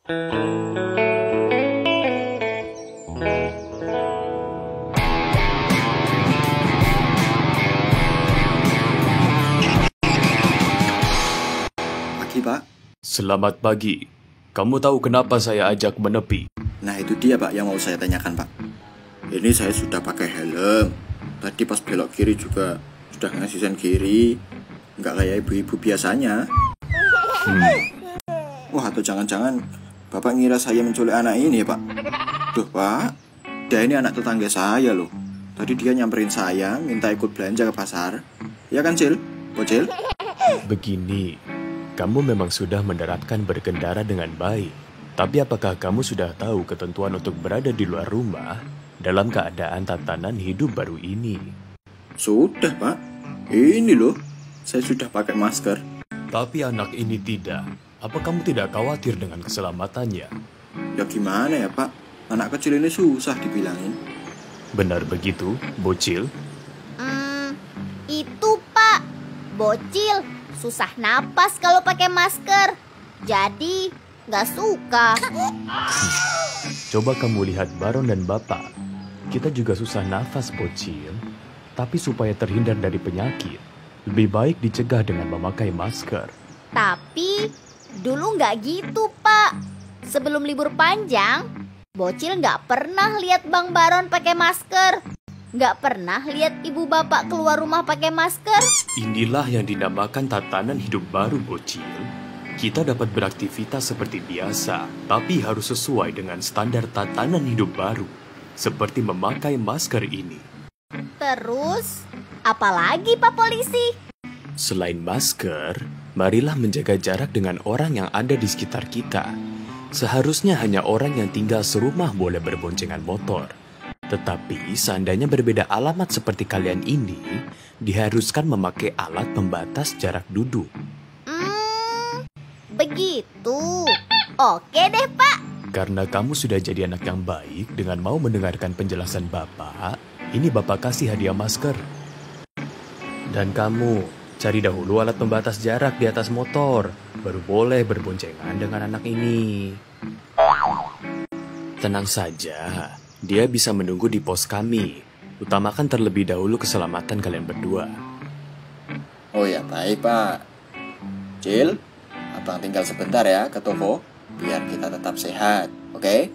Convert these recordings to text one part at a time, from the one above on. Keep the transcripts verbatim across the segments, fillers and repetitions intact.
Pagi, Pak. Selamat pagi. Kamu tahu kenapa saya ajak menepi? Nah, itu dia, Pak, yang mau saya tanyakan, Pak. Ini saya sudah pakai helm. Tadi pas belok kiri juga sudah ngasih sen kiri. Nggak kayak ibu-ibu biasanya. Hmm. Wah, atau jangan-jangan Bapak ngira saya menculik anak ini ya, Pak? Duh, Pak. Dia ini anak tetangga saya loh. Tadi dia nyamperin saya, minta ikut belanja ke pasar. Ya kan, Cil? Bocil? Begini, kamu memang sudah menerapkan berkendara dengan baik. Tapi apakah kamu sudah tahu ketentuan untuk berada di luar rumah dalam keadaan tatanan hidup baru ini? Sudah, Pak. Ini loh, saya sudah pakai masker. Tapi anak ini tidak. Apa kamu tidak khawatir dengan keselamatannya? Ya gimana ya, Pak? Anak kecil ini susah dibilangin. Benar begitu, bocil? Hmm, itu Pak, bocil susah napas kalau pakai masker. Jadi nggak suka. Coba kamu lihat Baron dan Bapak. Kita juga susah nafas, bocil. Tapi supaya terhindar dari penyakit, lebih baik dicegah dengan memakai masker. Tapi dulu nggak gitu, Pak. Sebelum libur panjang, bocil nggak pernah lihat Bang Baron pakai masker. Nggak pernah lihat ibu bapak keluar rumah pakai masker. Inilah yang dinamakan tatanan hidup baru, bocil. Kita dapat beraktivitas seperti biasa, tapi harus sesuai dengan standar tatanan hidup baru, seperti memakai masker ini. Terus, apalagi Pak Polisi? Selain masker, marilah menjaga jarak dengan orang yang ada di sekitar kita. Seharusnya hanya orang yang tinggal serumah boleh berboncengan motor. Tetapi seandainya berbeda alamat seperti kalian ini, diharuskan memakai alat pembatas jarak duduk. Hmm, begitu. Oke deh, Pak. Karena kamu sudah jadi anak yang baik dengan mau mendengarkan penjelasan Bapak, ini Bapak kasih hadiah masker. Dan kamu cari dahulu alat pembatas jarak di atas motor, baru boleh berboncengan dengan anak ini. Tenang saja, dia bisa menunggu di pos kami. Utamakan terlebih dahulu keselamatan kalian berdua. Oh ya, baik, Pak. Cil, Abang tinggal sebentar ya ke toko, biar kita tetap sehat, oke?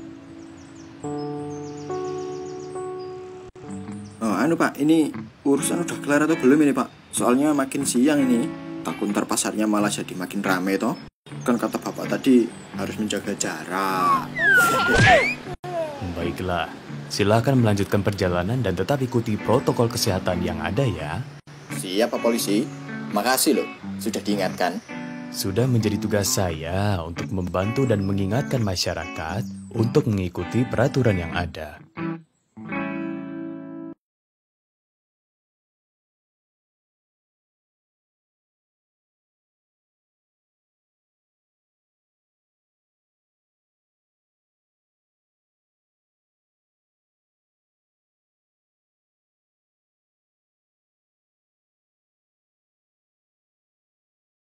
Oh, anu Pak, ini urusan udah kelar atau belum ini Pak? Soalnya makin siang ini, takut ntar pasarnya malah jadi makin rame toh. Kan kata Bapak tadi harus menjaga jarak. Baiklah, silakan melanjutkan perjalanan dan tetap ikuti protokol kesehatan yang ada ya. Siap Pak Polisi, makasih loh sudah diingatkan. Sudah menjadi tugas saya untuk membantu dan mengingatkan masyarakat untuk mengikuti peraturan yang ada.